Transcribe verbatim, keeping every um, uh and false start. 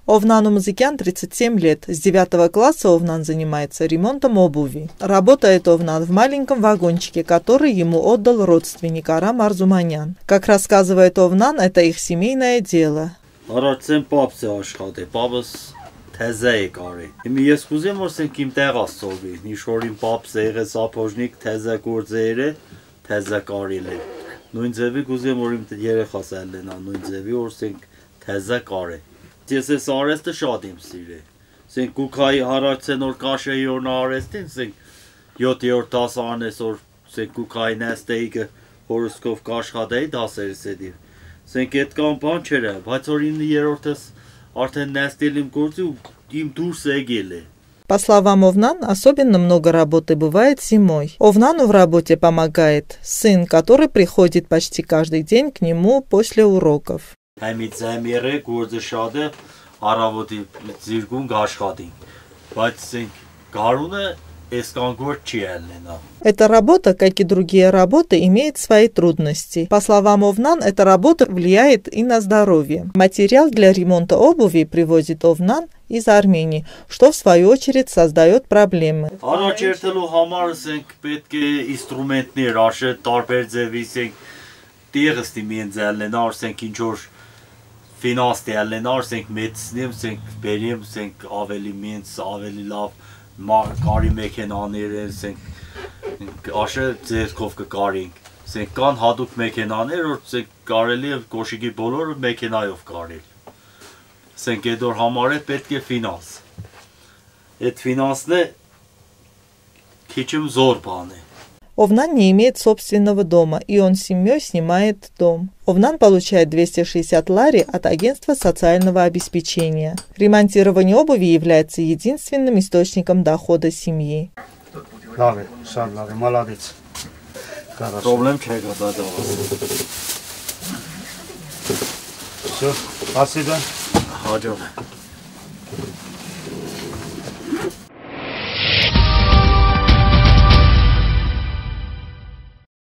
Овнану Музыкян тридцать семь лет. С девятого класса Овнан занимается ремонтом обуви. Работает Овнан в маленьком вагончике, который ему отдал родственник Арам Арзуманян. Как рассказывает Овнан, это их семейное дело. Teze kari. Imi ես կուզեմ որ սենք իմ տեղած ծովի, նիշորին պապ զեղը սապոժնիկ teze գործերը, teze կարիլը։ Նույն ձևի կուզեմ որ իմ երեխաս ելնա, նույն ձևի որ սենք teze կարի։ Ես ես արեստը շատ իմ սիրե։ Սենք կուքայի հարացեն որ կաշեի որ նա արեստին, սենք յոթերորդ դաս անես որ սենք կուքայի նեստեիկը հորոսկով կաշխատեի դասերս էդի։ Սենք այդ կան բան չերը, բայց որ իմ երրորդս По словам Овнан, особенно много работы бывает зимой. Овнану в работе помогает сын, который приходит почти каждый день к нему после уроков. Эта работа, как и другие работы, имеет свои трудности. По словам Овнан, эта работа влияет и на здоровье. Материал для ремонта обуви привозит Овнан из Армении, что в свою очередь создает проблемы. Կարի մեքենաներ ենք աշը ձերքով կկարինք սենք կան հատուկ մեքենաներ որ սենք կարելի է կոշիկի բոլորը մեքենայով կարել սենք այդ որ համար է պետք է ֆինանս այդ ֆինանսն է քիչում զոր բան է Овнан не имеет собственного дома, и он с семьей снимает дом. Овнан получает двести шестьдесят лари от агентства социального обеспечения. Ремонтирование обуви является единственным источником дохода семьи. Проблем чего тогда? Все, спасибо.